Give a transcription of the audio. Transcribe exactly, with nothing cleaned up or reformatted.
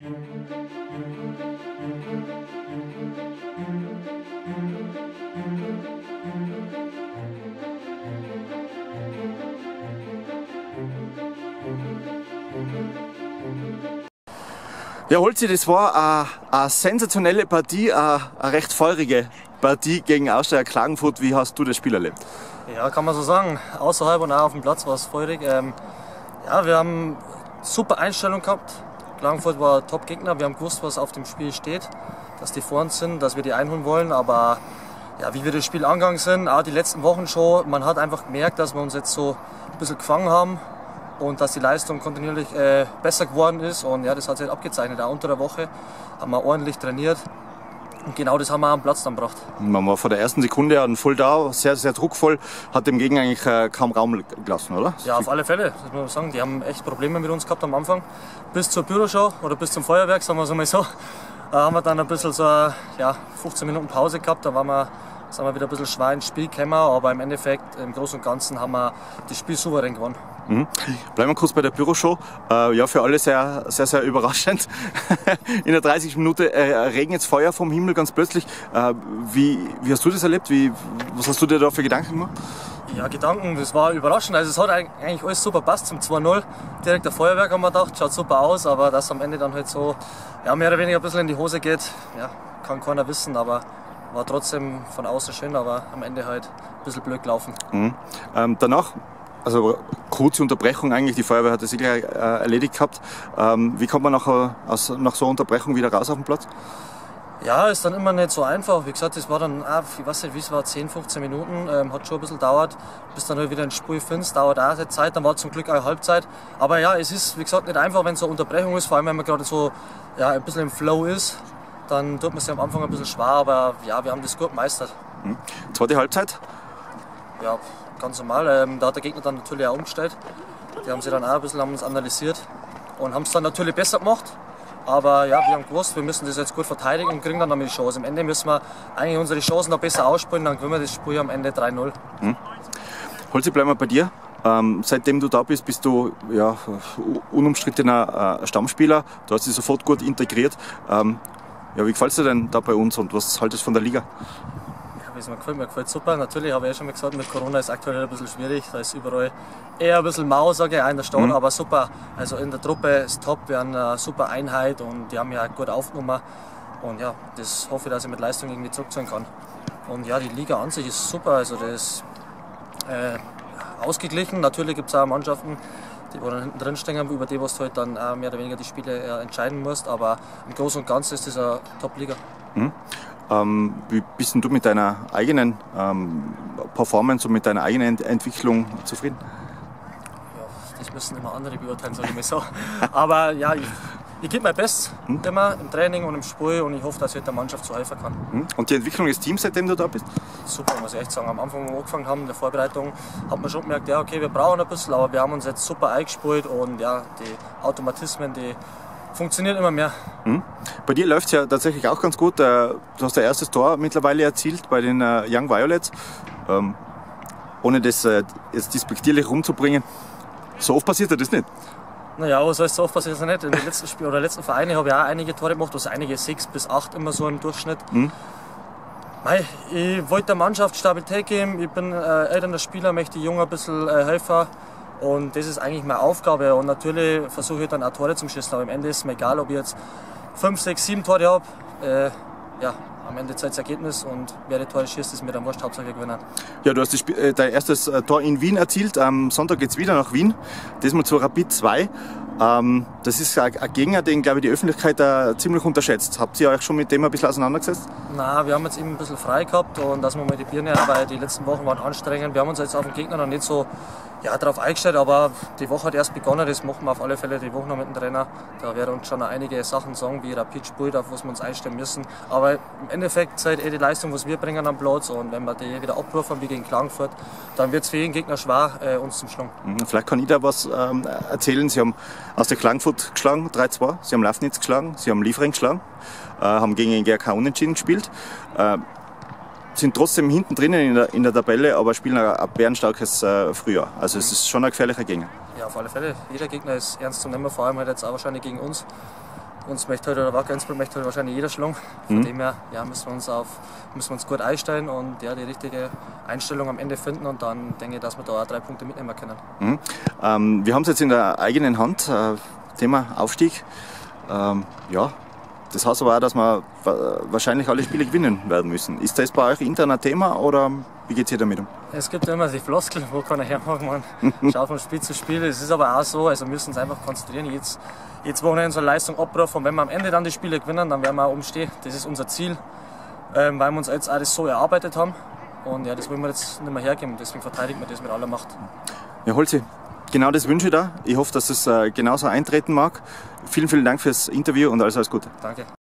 Ja, Holzi, das war eine, eine sensationelle Partie, eine, eine recht feurige Partie gegen Austria Klagenfurt. Wie hast du das Spiel erlebt? Ja, kann man so sagen. Außerhalb und auch auf dem Platz war es feurig. Ähm, ja, wir haben super Einstellung gehabt. Klagenfurt war ein Top-Gegner. Wir haben gewusst, was auf dem Spiel steht, dass die vor uns sind, dass wir die einholen wollen. Aber ja, wie wir das Spiel angegangen sind, auch die letzten Wochen schon, man hat einfach gemerkt, dass wir uns jetzt so ein bisschen gefangen haben. Und dass die Leistung kontinuierlich äh, besser geworden ist. Und ja, das hat sich halt abgezeichnet. Auch unter der Woche haben wir ordentlich trainiert. Und genau das haben wir am Platz dann gebracht. Man war von der ersten Sekunde an voll da, sehr, sehr druckvoll. Hat dem Gegner eigentlich äh, kaum Raum gelassen, oder? Ja, auf alle Fälle, das muss man sagen. Die haben echt Probleme mit uns gehabt am Anfang. Bis zur Büroshow oder bis zum Feuerwerk, sagen wir es mal so. Da haben wir dann ein bisschen so eine, ja, fünfzehn Minuten Pause gehabt. Da waren wir, sind wir wieder ein bisschen schwer ins Spiel gekommen. Aber im Endeffekt, im Großen und Ganzen, haben wir das Spiel souverän gewonnen. Mhm. Bleiben wir kurz bei der Büroshow. Äh, ja, für alle sehr, sehr, sehr überraschend. In der dreißigsten Minute äh, regnet es Feuer vom Himmel ganz plötzlich. Äh, wie, wie hast du das erlebt? Wie, was hast du dir da für Gedanken gemacht? Ja, Gedanken, das war überraschend. Also es hat eigentlich alles super passt zum zwei null. Direkt der Feuerwerk haben wir gedacht, schaut super aus, aber dass am Ende dann halt so ja, mehr oder weniger ein bisschen in die Hose geht, ja, kann keiner wissen, aber war trotzdem von außen schön, aber am Ende halt ein bisschen blöd gelaufen. Mhm. Ähm, danach, also kurze Unterbrechung eigentlich, die Feuerwehr hat das sicher äh, erledigt gehabt. Ähm, wie kommt man nach, aus, nach so einer Unterbrechung wieder raus auf den Platz? Ja, ist dann immer nicht so einfach. Wie gesagt, das war dann, ich weiß nicht, wie es war, zehn, fünfzehn Minuten, ähm, hat schon ein bisschen gedauert, bis dann halt wieder ins Spiel findest, dauert auch eine Zeit, dann war zum Glück auch Halbzeit. Aber ja, es ist, wie gesagt, nicht einfach, wenn es so eine Unterbrechung ist, vor allem wenn man gerade so ja, ein bisschen im Flow ist, dann tut man sich am Anfang ein bisschen schwer, aber ja, wir haben das gut gemeistert. Mhm. Zweite Halbzeit? Ja, ganz normal. Ähm, da hat der Gegner dann natürlich auch umgestellt. Die haben sich dann auch ein bisschen haben uns analysiert und haben es dann natürlich besser gemacht. Aber ja, wir haben gewusst, wir müssen das jetzt gut verteidigen und kriegen dann noch die Chance. Am Ende müssen wir eigentlich unsere Chancen noch besser ausspielen, dann gewinnen wir das Spiel am Ende drei null. Hm. Holzi, bleiben wir bei dir. Ähm, seitdem du da bist, bist du ja, unumstrittener äh, Stammspieler. Du hast dich sofort gut integriert. Ähm, ja, wie gefällt es dir denn da bei uns und was haltest du von der Liga? Ja, wie es mir gefällt, mir gefällt super. Natürlich habe ich ja schon mal gesagt, mit Corona ist aktuell ein bisschen schwierig. Da ist überall eher ein bisschen mau, sage ich, auch in der Stadt, mhm. aber super. Also in der Truppe ist top, wir haben eine super Einheit und die haben ja gut aufgenommen. Und ja, das hoffe ich, dass ich mit Leistung irgendwie zurückziehen kann. Und ja, die Liga an sich ist super, also das ist äh, ausgeglichen. Natürlich gibt es auch Mannschaften, die wo dann hinten drin stehen, über die was du halt dann äh, mehr oder weniger die Spiele äh, entscheiden musst. Aber im Großen und Ganzen ist das eine Top-Liga. Mhm. Ähm, wie bist denn du mit deiner eigenen ähm, Performance und mit deiner eigenen Entwicklung zufrieden? Ja, das müssen immer andere beurteilen, sage ich mal so. Aber ja, ich, ich gebe mein Bestes hm? immer im Training und im Spiel und ich hoffe, dass ich der Mannschaft so helfen kann. Hm? Und die Entwicklung des Teams, seitdem du da bist? Super, muss ich echt sagen. Am Anfang, wo wir angefangen haben, in der Vorbereitung, hat man schon gemerkt, ja okay, wir brauchen ein bisschen, aber wir haben uns jetzt super eingespielt und ja, die Automatismen, die funktionieren immer mehr. Mhm. Bei dir läuft es ja tatsächlich auch ganz gut. Du hast dein erstes Tor mittlerweile erzielt bei den Young Violets. Ähm, ohne das jetzt despektierlich rumzubringen. So oft passiert das nicht? Naja, was heißt so oft passiert das nicht? In den letzten Spielen oder letzten Vereinen habe ich auch einige Tore gemacht, also einige sechs bis acht immer so im Durchschnitt. Mhm. Mei, ich wollte der Mannschaft Stabilität geben. Ich bin äh, älterer Spieler, möchte die Jungen ein bisschen äh, helfen. Und das ist eigentlich meine Aufgabe. Und natürlich versuche ich dann auch Tore zu schießen. Aber am Ende ist es mir egal, ob ich jetzt fünf, sechs, sieben Tore habe. Äh, ja, am Ende zählt das Ergebnis und wer die Tore schießt, ist mir dann wurscht, Hauptsache gewinnen. Ja, du hast das, äh, dein erstes äh, Tor in Wien erzielt. Am Sonntag geht es wieder nach Wien. Diesmal zu Rapid zwei. Ähm, das ist ein, ein Gegner, den, glaube ich, die Öffentlichkeit äh, ziemlich unterschätzt. Habt ihr euch schon mit dem ein bisschen auseinandergesetzt? Nein, wir haben jetzt eben ein bisschen frei gehabt und dass wir mal die Birne haben, weil die letzten Wochen waren anstrengend. Wir haben uns jetzt auf den Gegner noch nicht so ja, darauf eingestellt, aber die Woche hat erst begonnen, das machen wir auf alle Fälle die Woche noch mit dem Trainer. Da werden uns schon noch einige Sachen sagen, wie Rapid spielt, auf was wir uns einstellen müssen. Aber im Endeffekt seid eh die Leistung, was wir bringen am Platz und wenn wir die wieder abrufen wie gegen Klagenfurt, dann wird es für jeden Gegner schwer, äh, uns zu schlagen. Vielleicht kann ich da was ähm, erzählen. Sie haben aus der Klagenfurt geschlagen, drei zwei, Sie haben Lafnitz geschlagen, Sie haben Liefering geschlagen, äh, haben gegen den G R K unentschieden gespielt. Äh, sind trotzdem hinten drinnen in der, in der Tabelle, aber spielen ein, ein bärenstarkes äh, Frühjahr. Also es ist schon ein gefährlicher Gegner. Ja, auf alle Fälle. Jeder Gegner ist ernst zu nehmen, vor allem halt jetzt auch wahrscheinlich gegen uns. uns möchte heute, oder Wacker Innsbruck möchte heute wahrscheinlich jeder schlagen. Von Mhm. dem her ja, müssen, wir uns auf, müssen wir uns gut einstellen und ja, die richtige Einstellung am Ende finden und dann denke ich, dass wir da auch drei Punkte mitnehmen können. Mhm. Ähm, wir haben es jetzt in der eigenen Hand, äh, Thema Aufstieg. Ähm, ja, das heißt aber auch, dass wir wahrscheinlich alle Spiele gewinnen werden müssen. Ist das bei euch intern ein Thema oder wie geht es hier damit um? Es gibt immer die Floskel, wo keiner hermachen man schaut von Spiel zu Spiel. Es ist aber auch so, also wir müssen uns einfach konzentrieren. Jetzt, jetzt wollen wir unsere Leistung abrufen und wenn wir am Ende dann die Spiele gewinnen, dann werden wir auch umstehen. Das ist unser Ziel, ähm, weil wir uns jetzt alles so erarbeitet haben. Und ja, das wollen wir jetzt nicht mehr hergeben. Deswegen verteidigen wir das mit aller Macht. Ja, Holzi, genau das wünsche ich dir. Ich hoffe, dass es äh, genauso eintreten mag. Vielen, vielen Dank fürs Interview und alles, alles Gute. Danke.